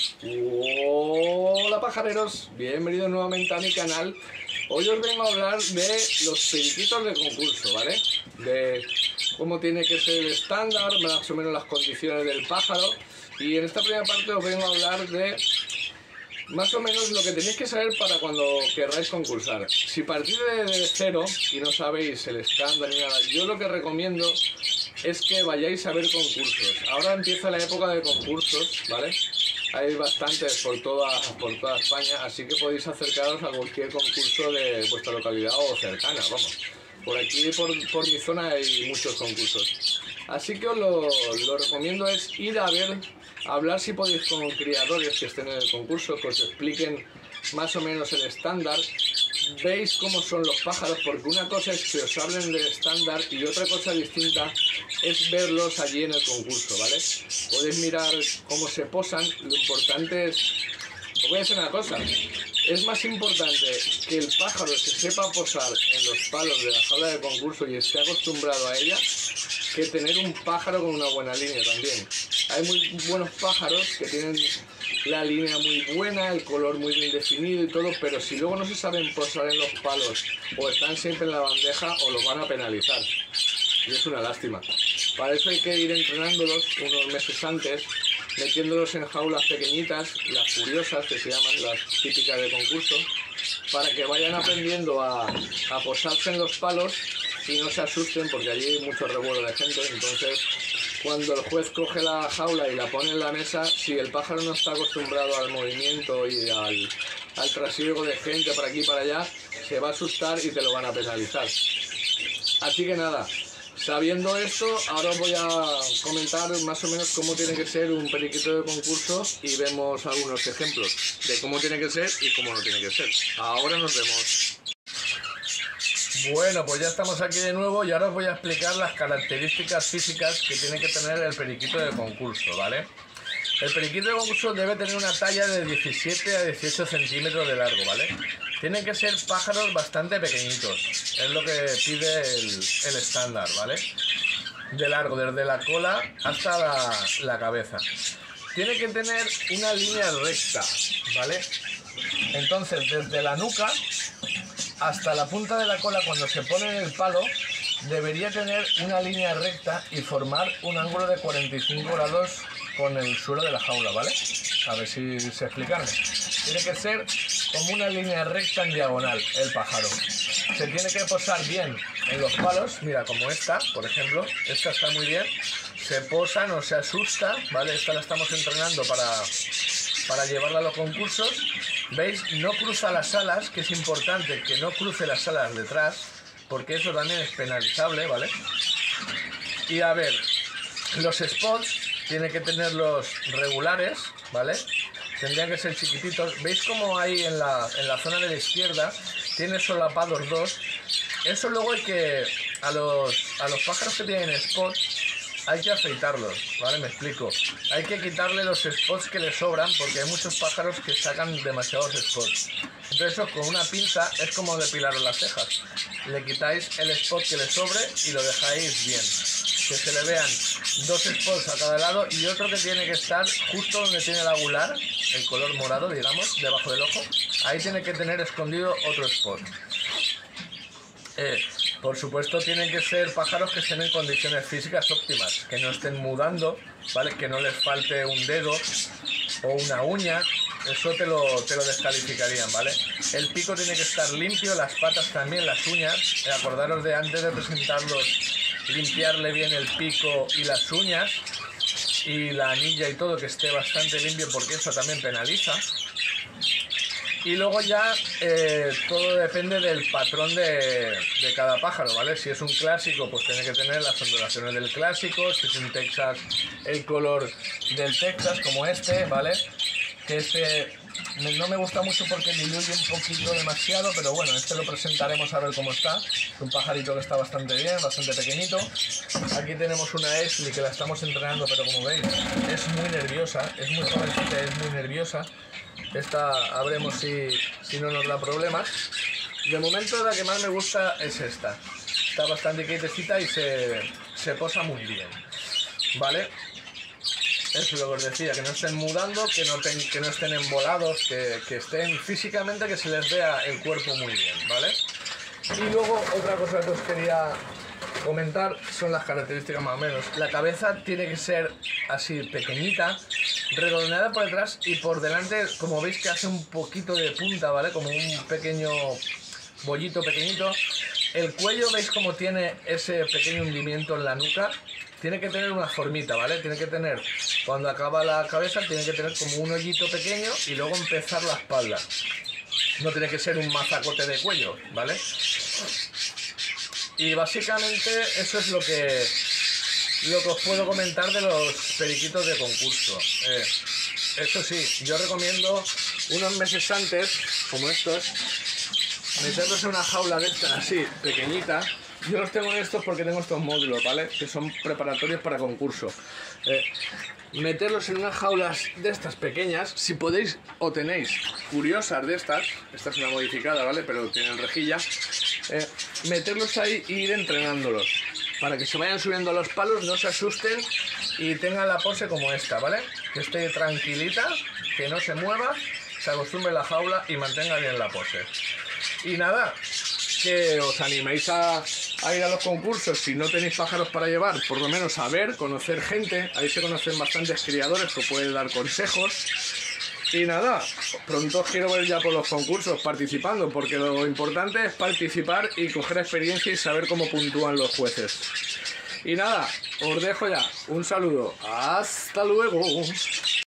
Hola pajareros, bienvenidos nuevamente a mi canal. Hoy os vengo a hablar de los periquitos de concurso, ¿vale? De cómo tiene que ser el estándar, más o menos las condiciones del pájaro. Y en esta primera parte os vengo a hablar de más o menos lo que tenéis que saber para cuando querráis concursar. Si partís de cero y no sabéis el estándar ni nada, yo lo que recomiendo es que vayáis a ver concursos. Ahora empieza la época de concursos, ¿vale? Hay bastantes por toda España, así que podéis acercaros a cualquier concurso de vuestra localidad o cercana, vamos. Por aquí, por mi zona, hay muchos concursos. Así que os lo recomiendo es ir a ver, a hablar si podéis con criadores que estén en el concurso, que os expliquen más o menos el estándar. Veis cómo son los pájaros, porque una cosa es que os hablen del estándar y otra cosa distinta es verlos allí en el concurso, ¿vale? Podéis mirar cómo se posan. Lo importante es, os voy a decir una cosa, es más importante que el pájaro se sepa posar en los palos de la jaula de concurso y esté acostumbrado a ella, que tener un pájaro con una buena línea también. Hay muy buenos pájaros que tienen la línea muy buena, el color muy bien definido y todo, pero si luego no se saben posar en los palos o están siempre en la bandeja, o los van a penalizar. Y es una lástima. Para eso hay que ir entrenándolos unos meses antes, metiéndolos en jaulas pequeñitas, las curiosas que se llaman, las típicas de concurso, para que vayan aprendiendo a posarse en los palos y no se asusten, porque allí hay mucho revuelo de gente. Entonces, cuando el juez coge la jaula y la pone en la mesa, si el pájaro no está acostumbrado al movimiento y al trasiego de gente para aquí y para allá, se va a asustar y te lo van a penalizar. Así que nada, sabiendo esto, ahora os voy a comentar más o menos cómo tiene que ser un periquito de concurso y vemos algunos ejemplos de cómo tiene que ser y cómo no tiene que ser. Ahora nos vemos. Bueno, pues ya estamos aquí de nuevo y ahora os voy a explicar las características físicas que tiene que tener el periquito de concurso, ¿vale? El periquito de concurso debe tener una talla de 17 a 18 centímetros de largo, ¿vale? Tienen que ser pájaros bastante pequeñitos, es lo que pide el estándar, ¿vale? De largo, desde la cola hasta la cabeza. Tiene que tener una línea recta, ¿vale? Entonces, desde la nuca hasta la punta de la cola, cuando se pone en el palo, debería tener una línea recta y formar un ángulo de 45 grados con el suelo de la jaula, ¿vale? A ver si se explican. Tiene que ser como una línea recta en diagonal el pájaro. Se tiene que posar bien en los palos, mira, como esta, por ejemplo. Esta está muy bien. Se posa, no se asusta, ¿vale? Esta la estamos entrenando para llevarla a los concursos. ¿Veis? No cruza las alas, que es importante que no cruce las alas detrás, porque eso también es penalizable, ¿vale? Y a ver, los spots tiene que tenerlos regulares, ¿vale? Tendrían que ser chiquititos. ¿Veis cómo ahí en la zona de la izquierda tiene solapados dos? Eso luego hay que, a los pájaros que tienen spots, hay que afeitarlos, ¿vale? Me explico. Hay que quitarle los spots que les sobran, porque hay muchos pájaros que sacan demasiados spots. Entonces eso con una pinza es como depilaros las cejas. Le quitáis el spot que les sobre y lo dejáis bien. Que se le vean dos spots a cada lado y otro que tiene que estar justo donde tiene el agular, el color morado, digamos, debajo del ojo. Ahí tiene que tener escondido otro spot. Por supuesto tienen que ser pájaros que estén en condiciones físicas óptimas, que no estén mudando, ¿vale? Que no les falte un dedo o una uña, eso te lo descalificarían, ¿vale? El pico tiene que estar limpio, las patas también, las uñas. Acordaros de antes de presentarlos, limpiarle bien el pico y las uñas y la anilla y todo, que esté bastante limpio, porque eso también penaliza. Y luego ya todo depende del patrón de cada pájaro, ¿vale? Si es un clásico, pues tiene que tener las ondulaciones del clásico. Si es un Texas, el color del Texas, como este, ¿vale? Que este no me gusta mucho porque diluye un poquito demasiado, pero bueno, este lo presentaremos a ver cómo está. Es un pajarito que está bastante bien, bastante pequeñito. Aquí tenemos una Esli que la estamos entrenando, pero como veis, es muy nerviosa, es muy jovencita, es muy nerviosa. Esta habremos si no nos da problemas. De momento la que más me gusta es esta. Está bastante quietecita y se posa muy bien, ¿vale? Eso es lo que os decía, que no estén mudando, que no estén embolados, que estén físicamente, que se les vea el cuerpo muy bien, ¿vale? Y luego otra cosa que os quería comentar son las características más o menos. La cabeza tiene que ser así pequeñita, redondeada por detrás y por delante, como veis que hace un poquito de punta, ¿vale? Como un pequeño bollito pequeñito. El cuello, veis como tiene ese pequeño hundimiento en la nuca. Tiene que tener una formita, ¿vale? Tiene que tener, cuando acaba la cabeza, tiene que tener como un hoyito pequeño y luego empezar la espalda. No tiene que ser un mazacote de cuello, ¿vale? Y básicamente eso es lo que os puedo comentar de los periquitos de concurso. Eso sí, yo recomiendo unos meses antes, como estos, meterlos en una jaula de estas así, pequeñita. Yo los tengo en estos porque tengo estos módulos, ¿vale? Que son preparatorios para concurso. Meterlos en unas jaulas de estas pequeñas, si podéis o tenéis curiosas de estas, esta es una modificada, ¿vale? Pero tienen rejilla. Meterlos ahí e ir entrenándolos para que se vayan subiendo a los palos, no se asusten y tengan la pose como esta, ¿vale? Que esté tranquilita, que no se mueva, se acostumbre a la jaula y mantenga bien la pose. Y nada, que os animéis a ir a los concursos si no tenéis pájaros para llevar, por lo menos a ver, conocer gente. Ahí se conocen bastantes criadores que os pueden dar consejos. Y nada, pronto os quiero ver ya por los concursos participando, porque lo importante es participar y coger experiencia y saber cómo puntúan los jueces. Y nada, os dejo ya. Un saludo. Hasta luego.